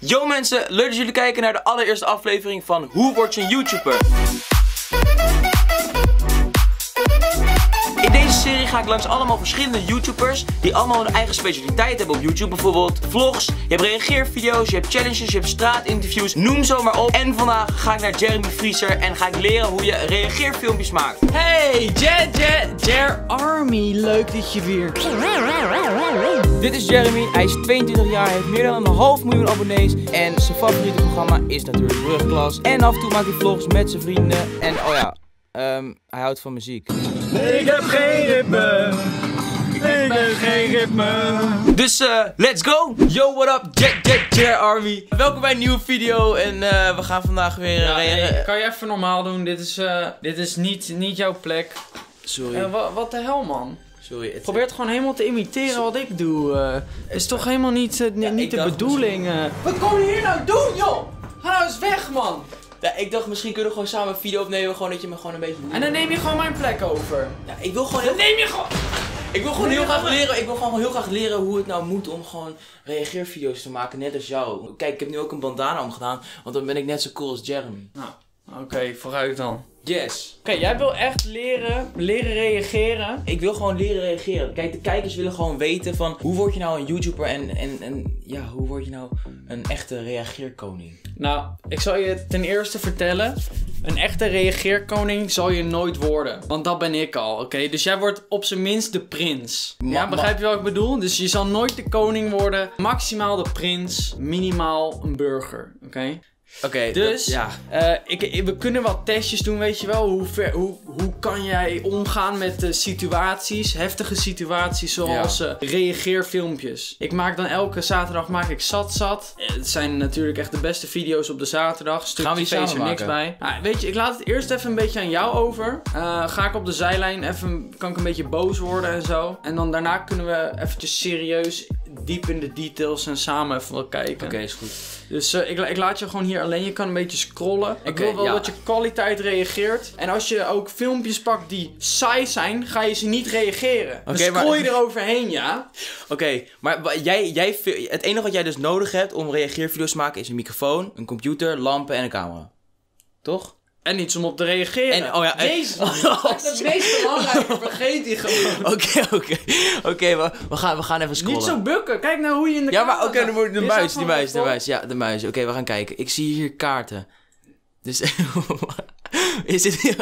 Yo mensen, leuk dat jullie kijken naar de allereerste aflevering van Hoe word je een YouTuber? In deze serie ga ik langs allemaal verschillende YouTubers die allemaal hun eigen specialiteit hebben op YouTube. Bijvoorbeeld vlogs, je hebt reageervideo's, je hebt challenges, je hebt straatinterviews, noem zo maar op. En vandaag ga ik naar Jeremy Vriezer en ga ik leren hoe je reageerfilmpjes maakt. Hey, Jeremy, leuk dat je weer... Dit is Jeremy, hij is 22 jaar, heeft meer dan 500.000 abonnees. En zijn favoriete programma is natuurlijk Brugklas. En af en toe maakt hij vlogs met zijn vrienden. En oh ja, hij houdt van muziek. Ik heb geen ritme. Ik heb geen ritme. Dus let's go! Yo, what up? Jeremy. Welkom bij een nieuwe video en we gaan vandaag weer... Hey, kan je even normaal doen? Dit is niet jouw plek. Sorry. Wat de hel, man? Sorry. Probeer het gewoon helemaal te imiteren wat ik doe. Is toch helemaal niet de bedoeling. Wat kom je hier nou doen, joh? Ga nou eens weg, man. Ja, ik dacht misschien kunnen we gewoon samen een video opnemen, gewoon dat je me gewoon een beetje... En dan neem je gewoon mijn plek over. Ja, ik wil gewoon... Dan neem je gewoon... Ik wil gewoon heel graag leren, ik wil gewoon heel graag leren hoe het nou moet om gewoon reageervideo's te maken, net als jou. Kijk, ik heb nu ook een bandana omgedaan, want dan ben ik net zo cool als Jeremy. Nou, oké, vooruit dan. Yes. Oké, jij wil echt leren reageren. Ik wil gewoon leren reageren. Kijk, de kijkers willen gewoon weten van hoe word je nou een YouTuber en ja, hoe word je nou een echte reageerkoning? Nou, ik zal je ten eerste vertellen. Een echte reageerkoning zal je nooit worden. Want dat ben ik al, oké? Dus jij wordt op zijn minst de prins. Ja, begrijp je wat ik bedoel? Dus je zal nooit de koning worden. Maximaal de prins. Minimaal een burger, oké? Oké, dus ja. We kunnen wat testjes doen, weet je wel. Hoe kan jij omgaan met situaties, heftige situaties zoals reageerfilmpjes. Ik maak dan elke zaterdag zat. Het zijn natuurlijk echt de beste video's op de zaterdag. Gaan we die Stukje samen er niks maken? bij. Nou, weet je, ik laat het eerst even een beetje aan jou over. Ga ik op de zijlijn kan ik een beetje boos worden en zo. En dan daarna kunnen we eventjes serieus diep in de details en samen even wat kijken. Oké, is goed. Dus ik laat je gewoon hier alleen. Je kan een beetje scrollen. Ik wil wel dat je kwaliteit reageert. En als je ook filmpjes pakt die saai zijn, ga je ze niet reageren. Dan scroll je eroverheen, ja? Oké, maar het enige wat jij dus nodig hebt om reageervideo's te maken is een microfoon, een computer, lampen en een camera. Toch? En iets om op te reageren. En, oh ja, Jezus, dat is het meest belangrijke. Vergeet die gewoon. Oké, we gaan even scrollen. Niet zo bukken. Kijk nou hoe je in de camera... Ja, maar camera... dan moet de muis. Ja, de muis. Oké, we gaan kijken. Ik zie hier kaarten. Dus... is dit...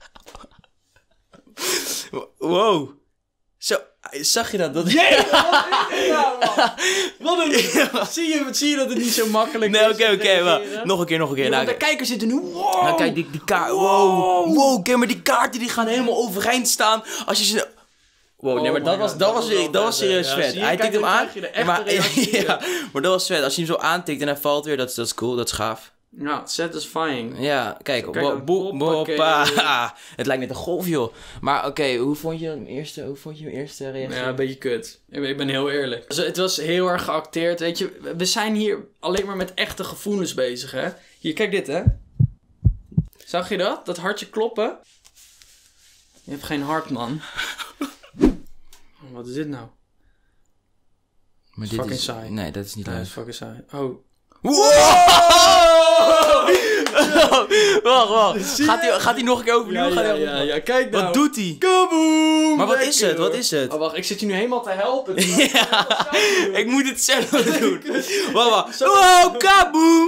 Wow. Zo, zag je dat? Jee, wat is dit nou, man? Wat een... Zie je dat het niet zo makkelijk is? Nee, oké. Nog een keer. Ja, want de kijkers zitten nu... Wow. Nou, kijk, die kaart... Wow, kijk maar, die kaarten die gaan helemaal overeind staan. Als je ze... Wow, nee, maar dat was serieus vet. Hij tikt hem aan. Maar dat was vet. Als je hem zo aantikt en hij valt weer, dat is cool, dat is gaaf. Ja, satisfying. Ja, kijk. Het lijkt net een golf, joh. Maar oké, hoe vond je hem eerste reactie? Ja, een beetje kut. Ik ben heel eerlijk. Dus het was heel erg geacteerd, weet je. We zijn hier alleen maar met echte gevoelens bezig, hè. Hier, kijk dit, hè. Zag je dat? Dat hartje kloppen? Je hebt geen hart, man. Wat is dit nou? Maar dit is saai. Nee, dat is niet leuk. Dat is fucking saai. Oh. Wow! Wacht. Gaat hij nog een keer overnieuw? Ja, kijk nou. Wat doet hij? Kaboom! Maar wat is het? Oh, wacht, ik zit je nu helemaal te helpen. Ik moet het zelf doen. Wacht. Wow, kaboom!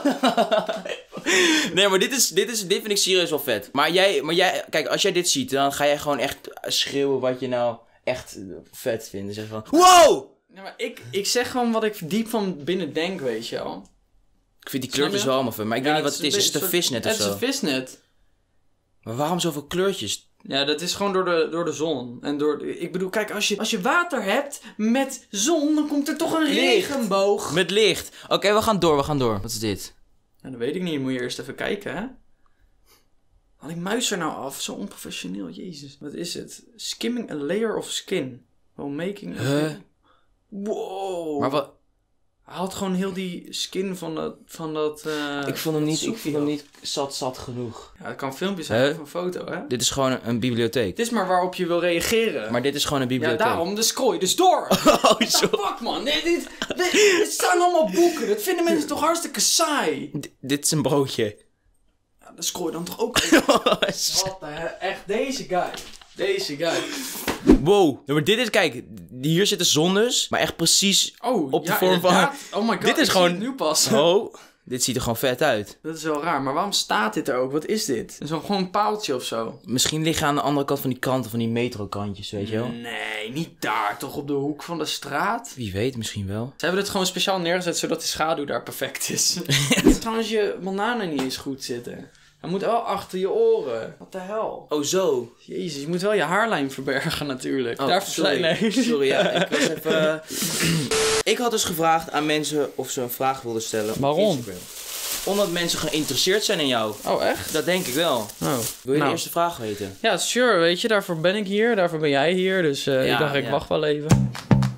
Nee, maar dit vind ik serieus wel vet. Maar jij, kijk, als jij dit ziet, dan ga jij gewoon echt schreeuwen wat je nou echt vet vindt. Zeg van, wow! Ja, maar ik zeg gewoon wat ik diep van binnen denk, weet je wel. Ik vind die kleurtjes wel allemaal vet, maar ik weet niet wat het is. Is het een visnet of zo? Het is een visnet. Maar waarom zoveel kleurtjes? Ja, dat is gewoon door de zon. En ik bedoel, kijk, als je water hebt met zon, dan komt er toch een regenboog. Met licht. Oké, we gaan door. Wat is dit? Ja, dat weet ik niet. Moet je eerst even kijken, hè? Haal die muis er nou af. Zo onprofessioneel. Jezus. Wat is het? Skimming a layer of skin. While making a... Huh? Wow. Maar wat... Hij had gewoon heel die skin van dat ik vond hem niet zat genoeg. Ja, dat kan filmpjes zijn of een foto, hè? Dit is gewoon een bibliotheek. Dit is maar waarop je wil reageren. Maar dit is gewoon een bibliotheek. Ja, daarom, dus scroll je dus door. Oh, zo. Fuck, man. Nee, dit staan allemaal boeken. Dat vinden mensen toch hartstikke saai. Dit is een broodje. Ja, dan scroll je dan toch ook even. Wat de echt, deze guy. Deze guy. Wow. Maar dit is, kijk, hier zitten zondes, maar echt precies op de vorm van... Oh my god, dit is gewoon... nu pas. Oh, dit ziet er gewoon vet uit. Dat is wel raar, maar waarom staat dit er ook? Wat is dit? Het is gewoon een paaltje of zo. Misschien liggen aan de andere kant van die kanten, van die metrokantjes, weet je wel? Nee, niet daar. Toch op de hoek van de straat? Wie weet, misschien wel. Ze hebben het gewoon speciaal neergezet, zodat de schaduw daar perfect is. Trouwens, je bananen niet eens goed zitten. Hij moet wel achter je oren. Wat de hel? Oh, zo. Jezus, je moet wel je haarlijn verbergen natuurlijk. Oh, sorry, ja. Ik was even... Ik had dus gevraagd aan mensen of ze een vraag wilden stellen. Waarom? Omdat mensen geïnteresseerd zijn in jou. Oh, echt? Dat denk ik wel. Oh. Wil je de eerste vraag weten? Ja, sure. Weet je, daarvoor ben ik hier. Daarvoor ben jij hier. Dus ik dacht, ik wacht wel even.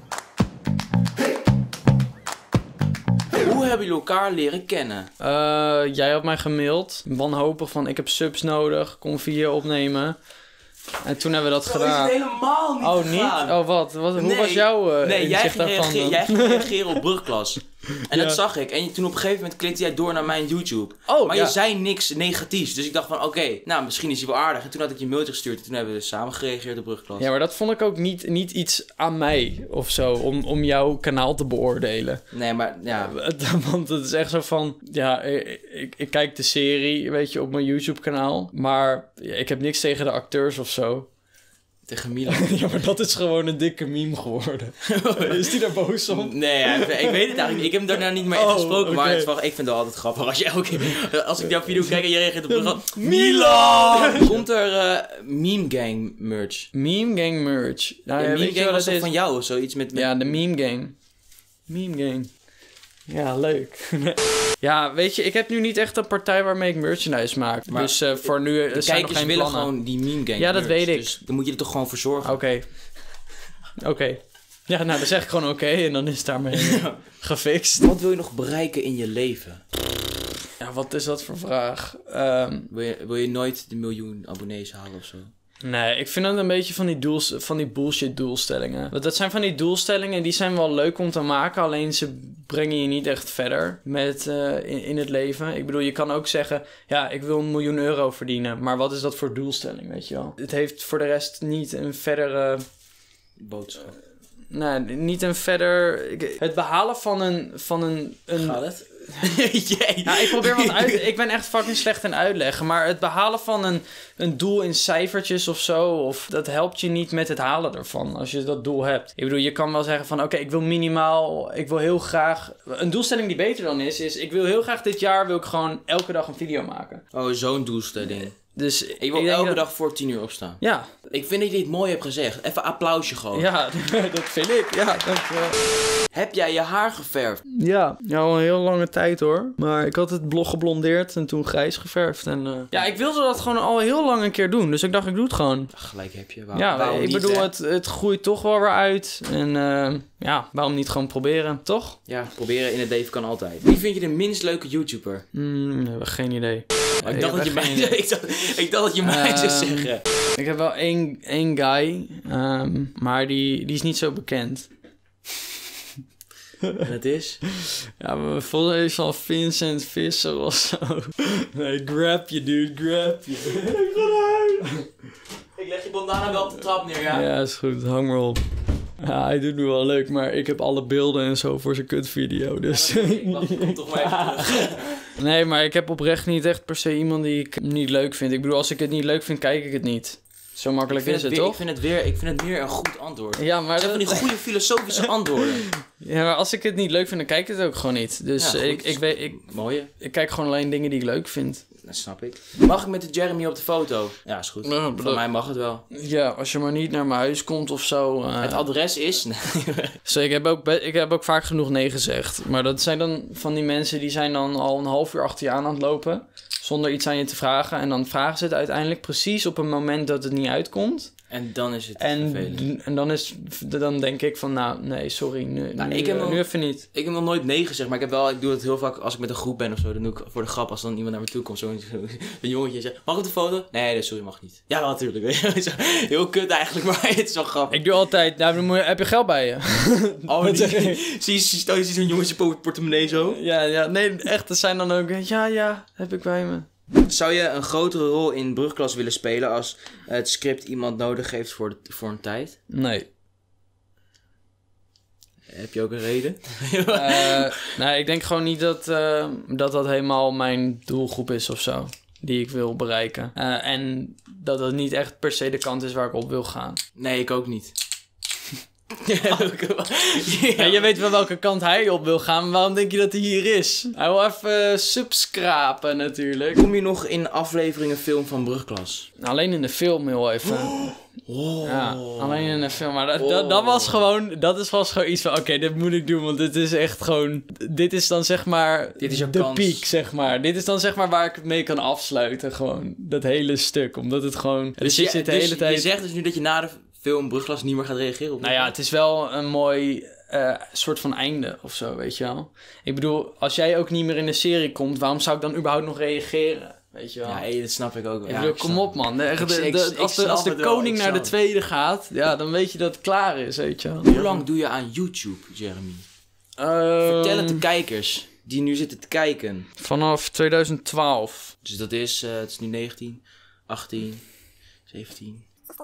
Hoe hebben jullie elkaar leren kennen? Jij had mij gemaild. Wanhopig van, ik heb subs nodig. Kom video opnemen. En toen hebben we dat gedaan. Dat is helemaal niet gegaan. Niet? Oh, wat? Hoe was jouw jij ging reageren op brugklas. En ja. Dat zag ik. En toen op een gegeven moment klikte jij door naar mijn YouTube. Oh, maar je zei niks negatiefs. Dus ik dacht van, oké, nou, misschien is hij wel aardig. En toen had ik je een mailtje gestuurd. En toen hebben we dus samen gereageerd op brugklas. Ja, maar dat vond ik ook niet iets aan mij of zo. Om jouw kanaal te beoordelen. Nee, maar ja. Want het is echt zo van... Ja, ik kijk de serie, weet je, op mijn YouTube kanaal. Maar ik heb niks tegen de acteurs of zo. Tegen Milan. Ja, maar dat is gewoon een dikke meme geworden. Is die daar boos om? Nee, ik weet het eigenlijk niet. Ik heb hem daarna niet meer echt gesproken. Okay. Maar het is wel, ik vind het altijd grappig. Als ik jouw video kijk en je reageert op de Milan! Komt er Meme Gang merch? Meme Gang merch? Nou, ja, Meme Gang was toch van jou of zoiets met... Ja, de Meme Gang. Meme Gang. Ja, leuk. Ja, weet je, ik heb nu niet echt een partij waarmee ik merchandise maak. Maar dus voor nu zijn nog geen plannen. Willen gewoon die Meme Gang ja, dat merch, weet ik. Dus dan moet je er toch gewoon voor zorgen. Oké. Ja, nou, dan zeg ik gewoon oké en dan is het daarmee gefixt. Wat wil je nog bereiken in je leven? Ja, wat is dat voor vraag? Wil je nooit de 1 miljoen abonnees halen of zo? Nee, ik vind het een beetje van die bullshit doelstellingen. Want dat zijn van die doelstellingen, die zijn wel leuk om te maken. Alleen ze brengen je niet echt verder met in het leven. Ik bedoel, je kan ook zeggen, ja, ik wil €1 miljoen verdienen. Maar wat is dat voor doelstelling, weet je wel? Het heeft voor de rest niet een verdere... boodschap. Nee, niet een verder... Het behalen van een Gaat het? Ja, ik probeer wat uit... Ik ben echt fucking slecht in uitleggen. Maar het behalen van een doel in cijfertjes of zo... Of dat helpt je niet met het halen ervan. Als je dat doel hebt. Ik bedoel, je kan wel zeggen van... Oké, ik wil minimaal... Ik wil heel graag... Een doelstelling die beter dan is... Ik wil heel graag dit jaar... Wil ik gewoon elke dag een video maken. Oh, zo'n doelstelling. Dus ik wil elke dag voor 10 uur opstaan. Ja. Ik vind dat je het mooi hebt gezegd. Even applausje gewoon. Ja, dat vind ik. Ja, dankjewel. Heb jij je haar geverfd? Ja, al een heel lange tijd hoor. Maar ik had het blog geblondeerd en toen grijs geverfd. En, ja, ik wilde dat gewoon al heel lang een keer doen. Dus ik dacht, ik doe het gewoon. Gelijk heb je. Waarom ik bedoel, het groeit toch wel weer uit. En ja, waarom niet gewoon proberen, toch? Ja, proberen in het leven kan altijd. Wie vind je de minst leuke YouTuber? Geen idee. Ik dacht dat je mij zou zeggen. Ik heb wel één guy, maar die is niet zo bekend. En het is? Ja, volgens mij is van Vincent Visser of zo. Nee, grab je dude, grab je. Ik ga naar huis. Ik leg je bandana wel op de trap neer, ja? Ja, is goed, hang maar op. Ja, hij doet nu wel leuk, maar ik heb alle beelden en zo voor zijn kutvideo, dus... Ja, ik kom toch maar even terug. Nee, maar ik heb oprecht niet echt per se iemand die ik niet leuk vind. Ik bedoel, als ik het niet leuk vind, kijk ik het niet. Zo makkelijk is het, toch? Ik vind het meer een goed antwoord. Ja, maar... Dat zijn van die goede filosofische antwoorden. Ja, maar als ik het niet leuk vind, dan kijk ik het ook gewoon niet. Dus ja, ik kijk gewoon alleen dingen die ik leuk vind. Dat snap ik. Mag ik met de Jeremy op de foto? Ja, is goed. Ja, voor mij mag het wel. Ja, als je maar niet naar mijn huis komt of zo. Het adres is... So, ik heb ook vaak genoeg nee gezegd. Maar dat zijn dan van die mensen die zijn dan al een half uur achter je aan het lopen. Zonder iets aan je te vragen. En dan vragen ze het uiteindelijk precies op een moment dat het niet uitkomt. En dan is het vervelend. En dan denk ik van, nou, nee, sorry, nu even niet. Ik heb nog nooit nee gezegd, maar ik doe het heel vaak als ik met een groep ben of zo. Dan doe ik voor de grap, als dan iemand naar me toe komt, zo'n jongetje zegt, mag ik de foto? Nee, sorry, mag niet. Ja, wel, natuurlijk. Heel kut eigenlijk, maar het is wel grappig. Ik doe altijd, heb je geld bij je? Oh, zie je zo'n jongetje portemonnee zo? Ja, nee, echt, dat zijn dan ook, ja, heb ik bij me. Zou je een grotere rol in brugklas willen spelen als het script iemand nodig heeft voor een tijd? Nee. Heb je ook een reden? Nee, ik denk gewoon niet dat helemaal mijn doelgroep is of zo. Die ik wil bereiken. En dat het niet echt per se de kant is waar ik op wil gaan. Nee, ik ook niet. Ja, je weet wel welke kant hij op wil gaan. Maar waarom denk je dat hij hier is? Hij wil even subscrapen natuurlijk. Kom je nog in afleveringen film van brugklas? Alleen in de film heel even. Ja, alleen in de film. Maar dat was gewoon iets van, oké, dit moet ik doen. Want dit is echt gewoon... Dit is dan zeg maar dit is de piek, zeg maar. Dit is dan zeg maar waar ik het mee kan afsluiten. Gewoon dat hele stuk. Omdat het gewoon... Dus je zegt dus nu dat je na de film brugklas niet meer gaat reageren op? Nou ja, het is wel een mooi soort van einde of zo, weet je wel. Ik bedoel, als jij ook niet meer in de serie komt, waarom zou ik dan überhaupt nog reageren? Weet je wel. Ja, dat snap ik ook wel. Ik bedoel, kom op man. Als de koning naar de tweede gaat, ja, dan weet je dat het klaar is, weet je wel. Hoe lang doe je aan YouTube, Jeremy? Vertel het de kijkers die nu zitten te kijken. Vanaf 2012. Dus dat is, het is nu 19, 18, 17...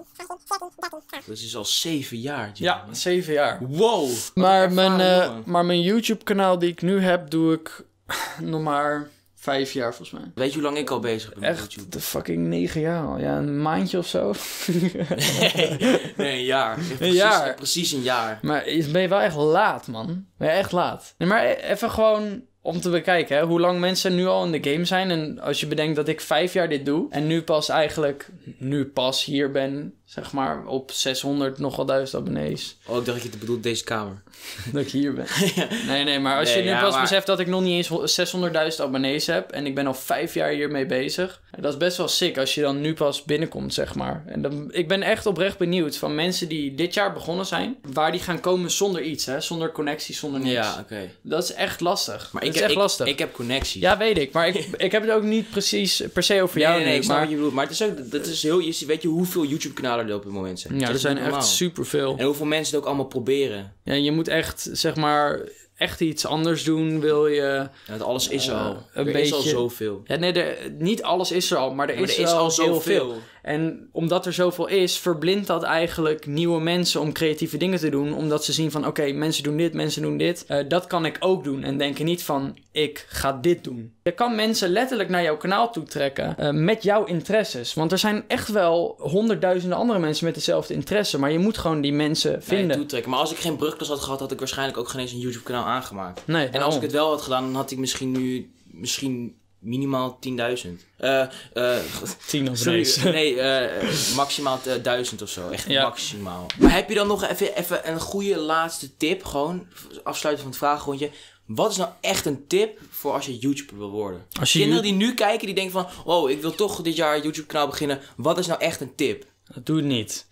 Dat is al 7 jaar. Ja, 7 jaar. Wow. Maar mijn YouTube kanaal die ik nu heb, doe ik nog maar 5 jaar volgens mij. Weet je hoe lang ik al bezig ben met YouTube? Echt de fucking 9 jaar al. Ja, een maandje of zo. Nee, een jaar. Precies een jaar. Maar ben je wel echt laat, man. Ben je echt laat. Nee, maar even gewoon om te bekijken, hè, hoe lang mensen nu al in de game zijn. En als je bedenkt dat ik 5 jaar dit doe. En nu pas hier ben, zeg maar, op 600 nogal 1000 abonnees. Oh, ik dacht dat je bedoelt deze kamer. Dat ik hier ben. Nee, maar als je nu pas beseft dat ik nog niet eens 600.000 abonnees heb. En ik ben al 5 jaar hiermee bezig. Dat is best wel sick als je dan nu pas binnenkomt, zeg maar. En ik ben echt oprecht benieuwd van mensen die dit jaar begonnen zijn. Waar die gaan komen zonder iets, hè. Zonder connectie, zonder niks. Ja, oké. Dat is echt lastig. Maar ik heb connectie. Ja, weet ik. Maar ik heb het ook niet precies per se over jou. Nee, ik snap wat je bedoelt. Maar het is ook, dat is heel, weet je hoeveel YouTube-kanalen er op het moment zijn? Ja, er zijn echt superveel. En hoeveel mensen het ook allemaal proberen. Ja, je moet echt, zeg maar, echt iets anders doen, wil je... Ja, alles is er al. Er is al zoveel. Ja, nee, niet alles is er al, maar er is al zoveel. En omdat er zoveel is, verblindt dat eigenlijk nieuwe mensen om creatieve dingen te doen. Omdat ze zien van, oké, mensen doen dit, mensen doen dit. Dat kan ik ook doen. En denken niet van, ik ga dit doen. Je kan mensen letterlijk naar jouw kanaal toe trekken met jouw interesses. Want er zijn echt wel 100.000 andere mensen met dezelfde interesse. Maar je moet gewoon die mensen vinden. Toetrekken. Maar als ik geen brugklas had gehad, had ik waarschijnlijk ook geen eens een YouTube kanaal aangemaakt. Nee, en als ik het wel had gedaan, dan had ik misschien minimaal 10.000. 10 abonnees. Nee, maximaal 1000 of zo. Echt maximaal. Maar heb je dan nog even een goede laatste tip? Gewoon afsluiten van het vragenrondje. Wat is nou echt een tip voor als je YouTuber wil worden? Kinderen die nu kijken, die denken van... Oh, ik wil toch dit jaar een YouTube kanaal beginnen. Wat is nou echt een tip? Doe het niet.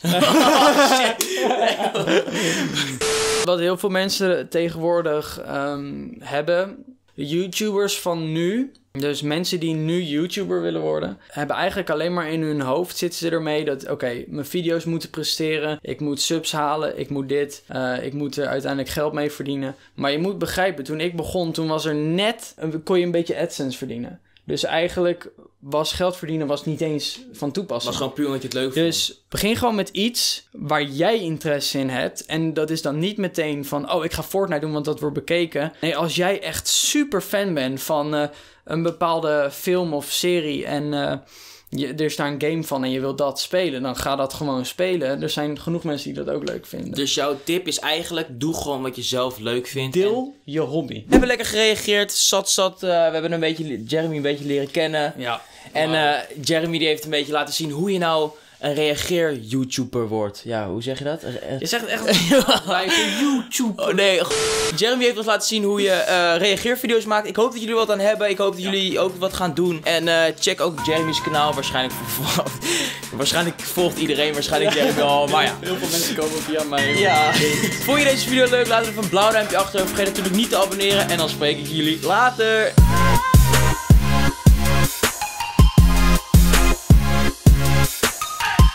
Wat heel veel mensen tegenwoordig hebben... YouTubers van nu, dus mensen die nu YouTuber willen worden, hebben eigenlijk alleen maar in hun hoofd zitten ze ermee dat, oké, mijn video's moeten presteren, ik moet subs halen, ik moet dit, ik moet er uiteindelijk geld mee verdienen. Maar je moet begrijpen, toen ik begon, toen was er kon je een beetje AdSense verdienen. Dus eigenlijk was geld verdienen niet eens van toepassing. Was gewoon puur omdat je het leuk vond. Dus begin gewoon met iets waar jij interesse in hebt. En dat is dan niet meteen van... Oh, ik ga Fortnite doen, want dat wordt bekeken. Nee, als jij echt super fan bent van een bepaalde film of serie... en er is daar een game van en je wilt dat spelen... dan ga dat gewoon spelen. Er zijn genoeg mensen die dat ook leuk vinden. Dus jouw tip is eigenlijk... doe gewoon wat je zelf leuk vindt. Deel je hobby. We hebben lekker gereageerd. Zat. We hebben Jeremy een beetje leren kennen. Ja. En Jeremy die heeft een beetje laten zien hoe je nou een reageer-YouTuber wordt. Ja, hoe zeg je dat? Je zegt echt bij een YouTuber. Oh nee. Jeremy heeft ons laten zien hoe je reageervideo's maakt. Ik hoop dat jullie wat aan hebben. Ik hoop dat jullie ook wat gaan doen. En check ook Jeremy's kanaal. Waarschijnlijk volgt iedereen waarschijnlijk Jeremy al. Maar ja. Heel veel mensen komen via mij. Ja. Vond je deze video leuk? Laat even een blauw duimpje achter. Vergeet natuurlijk niet te abonneren. En dan spreek ik jullie later.